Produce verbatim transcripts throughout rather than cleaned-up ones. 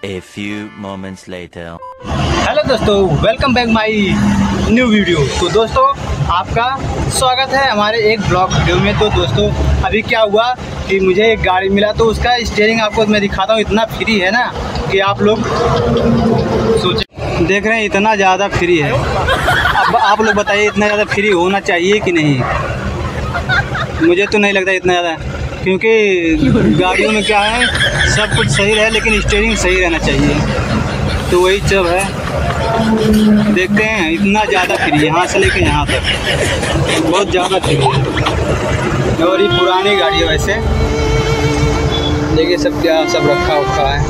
A few moments later. Hello दोस्तों, welcome back my new video. तो दोस्तों आपका स्वागत है हमारे एक ब्लॉग वीडियो में। तो दोस्तों अभी क्या हुआ कि मुझे एक गाड़ी मिला, तो उसका स्टीयरिंग आपको मैं दिखाता हूँ। इतना फ्री है ना कि आप लोग सोचें, देख रहे हैं इतना ज़्यादा फ्री है। अब आप लोग बताइए इतना ज़्यादा फ्री होना चाहिए कि नहीं। मुझे तो नहीं लगता इतना ज़्यादा, क्योंकि गाड़ियों में क्या है, सब कुछ सही रहे लेकिन स्टीयरिंग सही रहना चाहिए। तो वही सब है, देखते हैं इतना ज़्यादा फ्री है, यहाँ से लेके यहाँ तक बहुत ज़्यादा फ्री है। और ये पुरानी गाड़ी है, वैसे देखिए सब क्या सब रखा उखा है।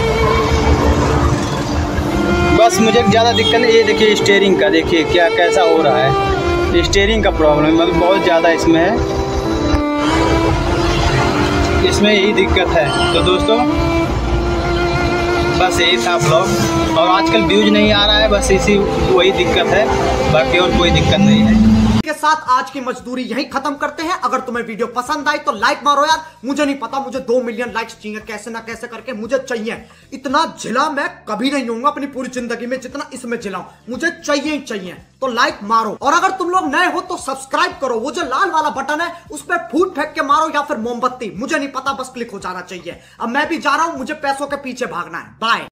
बस मुझे ज़्यादा दिक्कत नहीं, ये देखिए स्टीयरिंग का, देखिए क्या कैसा हो रहा है। स्टीयरिंग का प्रॉब्लम मतलब बहुत ज़्यादा इसमें है, इसमें यही दिक्कत है। तो दोस्तों बस यही था ब्लॉग, और आजकल व्यूज नहीं आ रहा है, बस इसी वही दिक्कत है, बाकी और कोई दिक्कत नहीं है। के साथ आज की मजदूरी यहीं खत्म करते हैं। अगर तुम्हें वीडियो पसंद आई तो लाइक मारो यार। मुझे नहीं पता, मुझे दो मिलियन लाइक्स चाहिए, कैसे ना कैसे करके मुझे चाहिए। इतना झिला मैं कभी नहीं होऊंगा अपनी पूरी जिंदगी में जितना इसमें झिलाऊं, मुझे चाहिए ही चाहिए। तो लाइक मारो, और अगर तुम लोग नए हो तो सब्सक्राइब करो। वो जो लाल वाला बटन है उस पर फूट फेंक के मारो या फिर मोमबत्ती, मुझे नहीं पता, बस क्लिक हो जाना चाहिए। अब मैं भी जा रहा हूं, मुझे पैसों के पीछे भागना है। बाय।